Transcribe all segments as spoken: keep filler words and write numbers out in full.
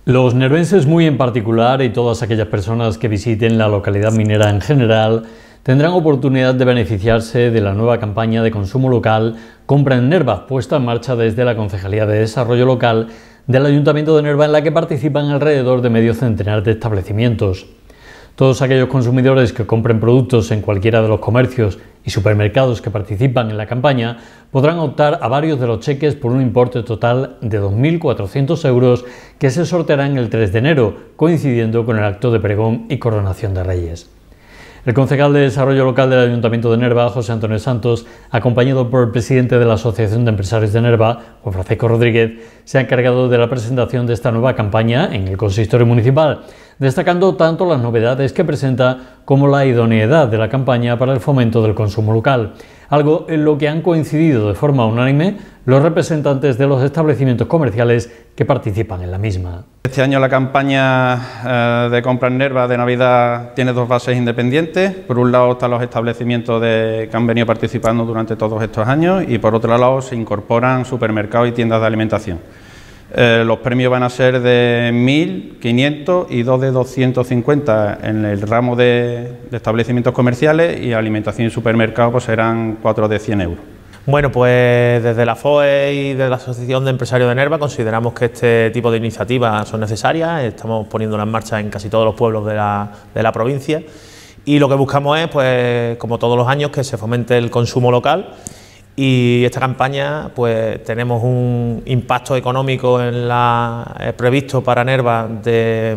Los nervenses muy en particular y todas aquellas personas que visiten la localidad minera en general tendrán oportunidad de beneficiarse de la nueva campaña de consumo local Compra en Nerva, puesta en marcha desde la Concejalía de Desarrollo Local del Ayuntamiento de Nerva, en la que participan alrededor de medio centenar de establecimientos. Todos aquellos consumidores que compren productos en cualquiera de los comercios y supermercados que participan en la campaña podrán optar a varios de los cheques por un importe total de dos mil cuatrocientos euros que se sortearán el tres de enero, coincidiendo con el acto de pregón y coronación de Reyes. El concejal de Desarrollo Local del Ayuntamiento de Nerva, José Antonio Santos, acompañado por el presidente de la Asociación de Empresarios de Nerva, Juan Francisco Rodríguez, se ha encargado de la presentación de esta nueva campaña en el consistorio municipal, destacando tanto las novedades que presenta como la idoneidad de la campaña para el fomento del consumo local, algo en lo que han coincidido de forma unánime los representantes de los establecimientos comerciales que participan en la misma. Este año la campaña eh, de Compra en Nerva de Navidad tiene dos bases independientes. Por un lado están los establecimientos de, que han venido participando durante todos estos años, y por otro lado se incorporan supermercados y tiendas de alimentación. Eh, los premios van a ser de mil, quinientos y dos de doscientos cincuenta en el ramo de, de establecimientos comerciales, y alimentación y supermercado pues serán cuatro de cien euros. Bueno, pues desde la F O E y de la Asociación de Empresarios de Nerva consideramos que este tipo de iniciativas son necesarias. Estamos poniéndolas en marcha en casi todos los pueblos de la, de la provincia, y lo que buscamos es, pues como todos los años, que se fomente el consumo local. Y esta campaña, pues tenemos un impacto económico en la, eh, previsto para Nerva de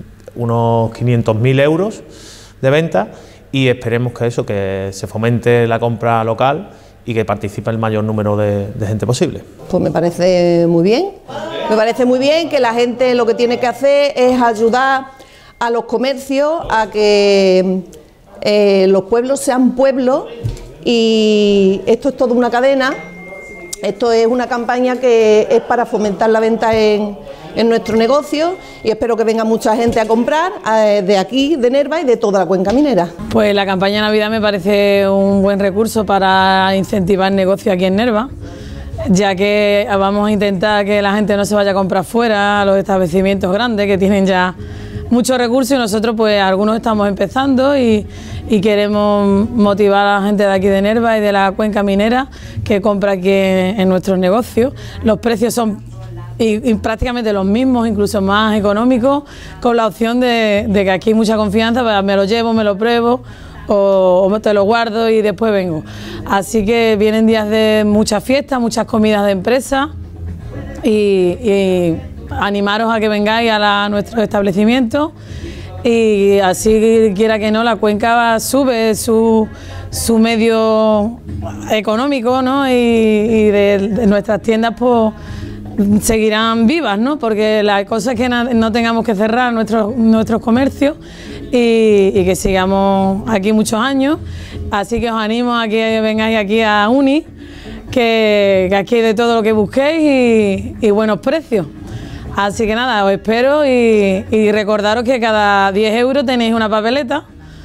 unos quinientos mil euros de venta, y esperemos que eso, que se fomente la compra local y que participe el mayor número de, de gente posible. Pues me parece muy bien, me parece muy bien que la gente lo que tiene que hacer es ayudar a los comercios a que eh, los pueblos sean pueblos. Y esto es toda una cadena, esto es una campaña que es para fomentar la venta en, en nuestro negocio, y espero que venga mucha gente a comprar eh, de aquí, de Nerva y de toda la cuenca minera. Pues la campaña de Navidad me parece un buen recurso para incentivar el negocio aquí en Nerva, ya que vamos a intentar que la gente no se vaya a comprar fuera a los establecimientos grandes que tienen ya muchos recursos, y nosotros pues algunos estamos empezando y, y queremos motivar a la gente de aquí de Nerva y de la cuenca minera que compra aquí en, en nuestros negocios. Los precios son y, y prácticamente los mismos, incluso más económicos, con la opción de, de que aquí hay mucha confianza, pues me lo llevo, me lo pruebo o, o te lo guardo y después vengo. Así que vienen días de muchas fiestas, muchas comidas de empresa, y, y animaros a que vengáis a, la, a nuestros establecimientos, y así quiera que no la cuenca sube su, su medio económico, ¿no? y, y de, de nuestras tiendas pues seguirán vivas, ¿no? Porque la cosa es que no tengamos que cerrar nuestros, nuestros comercios y, y que sigamos aquí muchos años. Así que os animo a que vengáis aquí a Uni, que, que aquí hay de todo lo que busquéis y, y buenos precios. Así que nada, os espero y, y recordaros que cada diez euros tenéis una papeleta,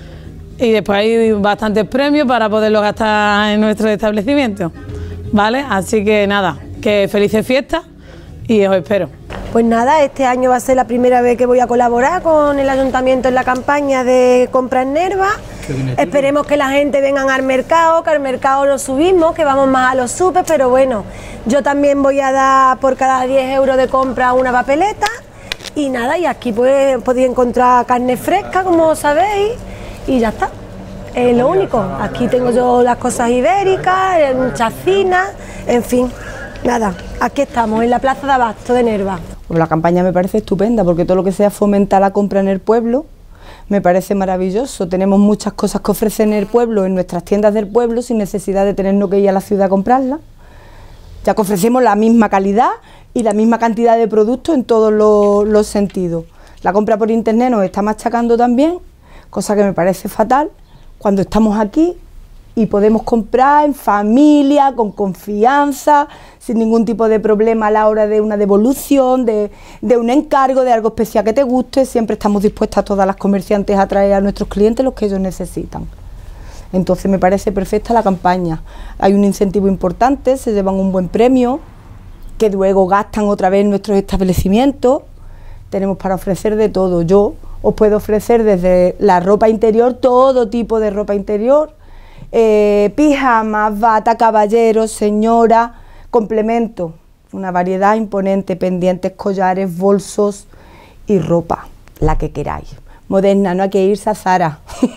y después hay bastantes premios para poderlos gastar en nuestro establecimiento, ¿vale? Así que nada, que felices fiestas y os espero. Pues nada, este año va a ser la primera vez que voy a colaborar con el ayuntamiento en la campaña de Compra en Nerva. Esperemos que la gente venga al mercado, que al mercado lo subimos, que vamos más a los super, pero bueno, yo también voy a dar por cada diez euros de compra una papeleta, y nada, y aquí pues, podéis encontrar carne fresca, como sabéis, y ya está, es lo único. Aquí tengo yo las cosas ibéricas, chacinas, en fin, nada, aquí estamos en la plaza de Abasto de Nerva. Pues la campaña me parece estupenda, porque todo lo que sea fomentar la compra en el pueblo me parece maravilloso. Tenemos muchas cosas que ofrecer en el pueblo, en nuestras tiendas del pueblo, sin necesidad de tenernos que ir a la ciudad a comprarlas, ya que ofrecemos la misma calidad y la misma cantidad de productos en todos los, los sentidos. La compra por internet nos está machacando también, cosa que me parece fatal, cuando estamos aquí y podemos comprar en familia, con confianza, sin ningún tipo de problema a la hora de una devolución, de, de un encargo, de algo especial que te guste. Siempre estamos dispuestas todas las comerciantes a traer a nuestros clientes los que ellos necesitan. Entonces me parece perfecta la campaña. Hay un incentivo importante, se llevan un buen premio, que luego gastan otra vez en nuestros establecimientos. tenemos para ofrecer de todo. Yo os puedo ofrecer desde la ropa interior, todo tipo de ropa interior, eh, pijamas, bata, caballeros, señora, complemento, una variedad imponente, pendientes, collares, bolsos y ropa, la que queráis. Moderna, no hay que irse a Zara.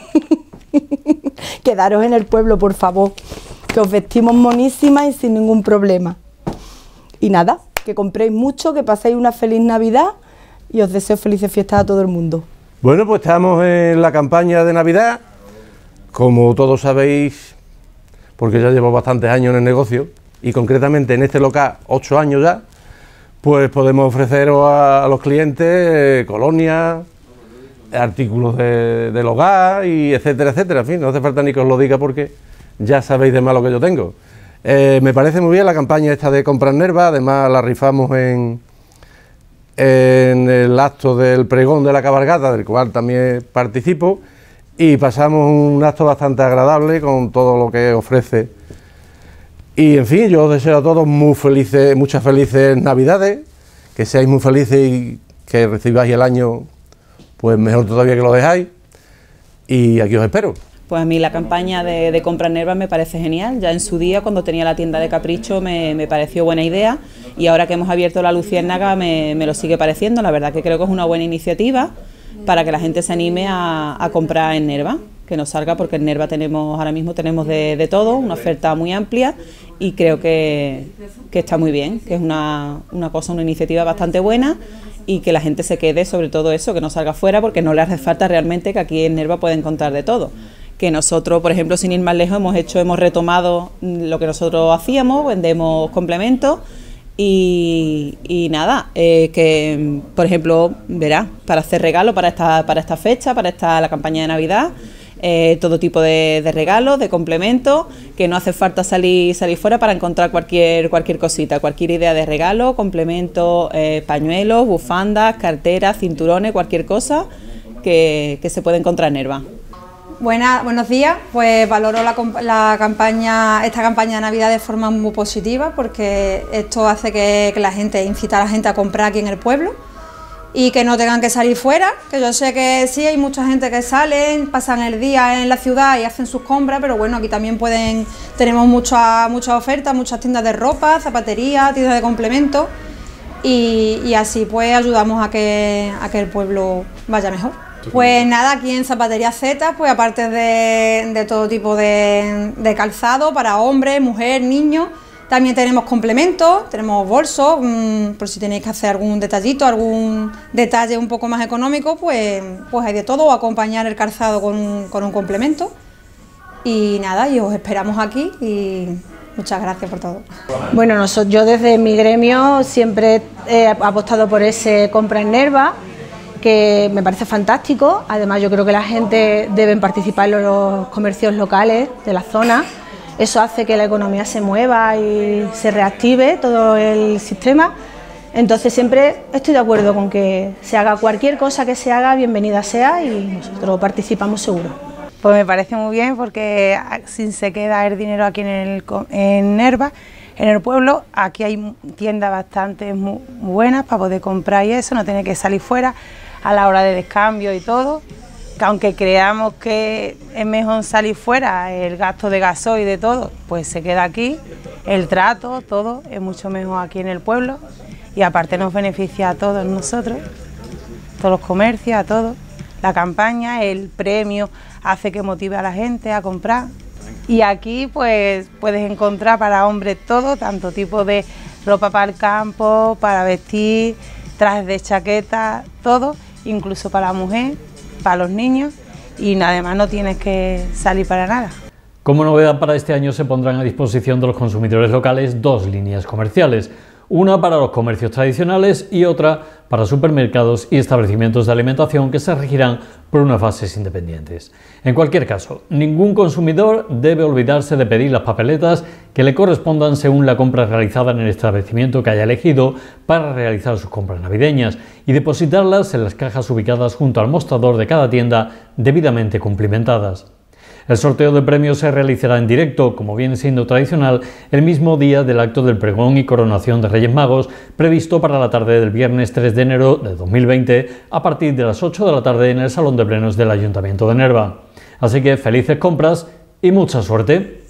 Quedaros en el pueblo, por favor, que os vestimos monísimas y sin ningún problema. Y nada, que compréis mucho, que paséis una feliz Navidad y os deseo felices fiestas a todo el mundo. Bueno, pues estamos en la campaña de Navidad, como todos sabéis, porque ya llevo bastantes años en el negocio, y concretamente en este local, ocho años ya, pues podemos ofreceros a, a los clientes eh, colonias, artículos de, del hogar, y etcétera, etcétera. En fin, no hace falta ni que os lo diga porque ya sabéis de más lo que yo tengo. Eh, me parece muy bien la campaña esta de Compra en Nerva, además la rifamos en, en el acto del pregón de la cabalgata, del cual también participo, y pasamos un acto bastante agradable con todo lo que ofrece. Y en fin, yo os deseo a todos muy felices, muchas felices Navidades, que seáis muy felices y que recibáis el año pues mejor todavía que lo dejáis, y aquí os espero. Pues a mí la campaña de, de Compra en Nerva me parece genial. Ya en su día, cuando tenía la tienda de Capricho, me, me pareció buena idea, y ahora que hemos abierto la Luciérnaga me, me lo sigue pareciendo. La verdad que creo que es una buena iniciativa para que la gente se anime a, a comprar en Nerva, que nos salga, porque en Nerva tenemos ahora mismo tenemos de, de todo, una oferta muy amplia, y creo que, que está muy bien, que es una, una cosa, una iniciativa bastante buena, y que la gente se quede, sobre todo eso, que no salga fuera, porque no le hace falta realmente, que aquí en Nerva puede encontrar de todo. Que nosotros, por ejemplo, sin ir más lejos, hemos hecho, hemos retomado lo que nosotros hacíamos, vendemos complementos, y, y nada, eh, que por ejemplo, verá, para hacer regalos para esta, para esta fecha, para esta la campaña de Navidad, eh, todo tipo de, de regalos, de complementos, que no hace falta salir, salir fuera para encontrar cualquier, cualquier cosita, cualquier idea de regalo, complementos, eh, pañuelos, bufandas, carteras, cinturones, cualquier cosa que, que se puede encontrar en Nerva. Buena, buenos días, pues valoro la, la campaña, esta campaña de Navidad de forma muy positiva, porque esto hace que, que la gente, incita a la gente a comprar aquí en el pueblo y que no tengan que salir fuera, que yo sé que sí, hay mucha gente que salen, pasan el día en la ciudad y hacen sus compras, pero bueno, aquí también pueden, tenemos muchas muchas ofertas, muchas tiendas de ropa, zapatería, tiendas de complementos, y, y así pues ayudamos a que, a que el pueblo vaya mejor. Pues nada, aquí en Zapatería Z, pues aparte de, de todo tipo de, de calzado para hombres, mujer, niños, también tenemos complementos, tenemos bolsos, mmm, por si tenéis que hacer algún detallito, algún detalle un poco más económico, pues, pues hay de todo, o acompañar el calzado con un, con un complemento. Y nada, y os esperamos aquí, y muchas gracias por todo. Bueno, nosotros, yo desde mi gremio siempre he apostado por ese Compra en Nerva, que me parece fantástico. Además, yo creo que la gente debe participar en los comercios locales de la zona. Eso hace que la economía se mueva y se reactive todo el sistema. Entonces siempre estoy de acuerdo con que se haga cualquier cosa que se haga, bienvenida sea, y nosotros participamos seguro. Pues me parece muy bien, porque si se queda el dinero aquí en, el, en Nerva, en el pueblo, aquí hay tiendas bastante muy buenas para poder comprar y eso, no tiene que salir fuera a la hora de descambio y todo, que aunque creamos que es mejor salir fuera, el gasto de gasoil y de todo, pues se queda aquí, el trato, todo es mucho mejor aquí en el pueblo, y aparte nos beneficia a todos nosotros, todos los comercios, a todos. La campaña, el premio hace que motive a la gente a comprar, y aquí pues puedes encontrar para hombres todo, tanto tipo de ropa para el campo, para vestir, trajes de chaqueta, todo, incluso para la mujer, para los niños, y además no tienes que salir para nada. Como novedad para este año se pondrán a disposición de los consumidores locales dos líneas comerciales, una para los comercios tradicionales y otra para supermercados y establecimientos de alimentación, que se regirán por unas bases independientes. En cualquier caso, ningún consumidor debe olvidarse de pedir las papeletas que le correspondan según la compra realizada en el establecimiento que haya elegido para realizar sus compras navideñas, y depositarlas en las cajas ubicadas junto al mostrador de cada tienda, debidamente cumplimentadas. El sorteo de premios se realizará en directo, como viene siendo tradicional, el mismo día del acto del pregón y coronación de Reyes Magos, previsto para la tarde del viernes tres de enero de dos mil veinte, a partir de las ocho de la tarde en el Salón de Plenos del Ayuntamiento de Nerva. Así que felices compras y mucha suerte.